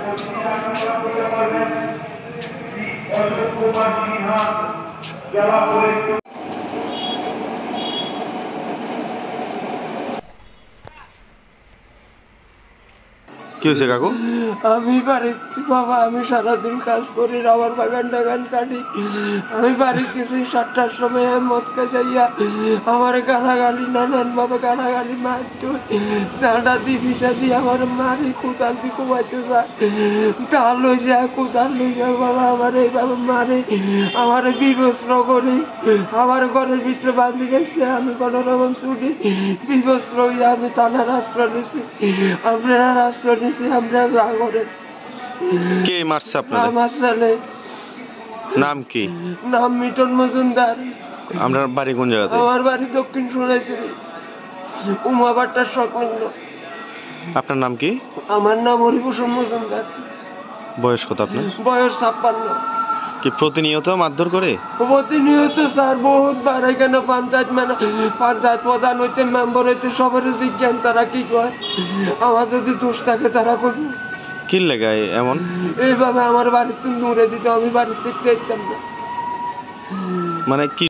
কি হয়েছে কাকু? আমি বাড়িতে বাবা, আমি সারাদিন কাজ করি, আমার বাগান টাগান কাটি। আমি বাড়িতে 7টার সময় মদ খাইয়া আমার গালাগালি, নানান ভাবে গালাগালি মারতো, চাঁদা দি ভিসা দিয়ে আমার মারি, কোদাল দিয়ে কুমাইতে যায়, ডাল লই যায়, কোদাল লই যায় বাবা, আমার এইভাবে মারে, আমার বিবস্ত্র করে আমার ঘরের ভিতরে বাঁধি গেছে। আমি কোনো রকম ছুটি বিবস্ত্র হইয়া আমি থানার আশ্রয় নিছি, আপনারা আশ্রয় নিছি, আমরা যা করে। কে মারছে আপনাদের? আমার ছেলে। নাম কি? নাম মিটন মজুমদার। আপনার বাড়ি কোন জায়গাতে? আমার বাড়ি দক্ষিণ সোনাইছড়ি, উমাবাট্টার সংলগ্ন। আপনার নাম কি? আমার নাম হরিভূষণ মজুমদার। বয়স কত আপনার? বয়স 56। কি প্রতিনিয়ত মারধর করে? প্রতিনিয়ত স্যার, বহুতবার এখানে পঞ্চায়েত প্রধান হইতে, মেম্বার হইতে, সবার জিজ্ঞান তারা কি কয়, আমার যদি দোষ থাকে তারা করবে। কি লাগায় এমন? এইভাবে আমার বাড়িতে দূরে দিতে, আমি বাড়িতে দেখতাম না। মানে কি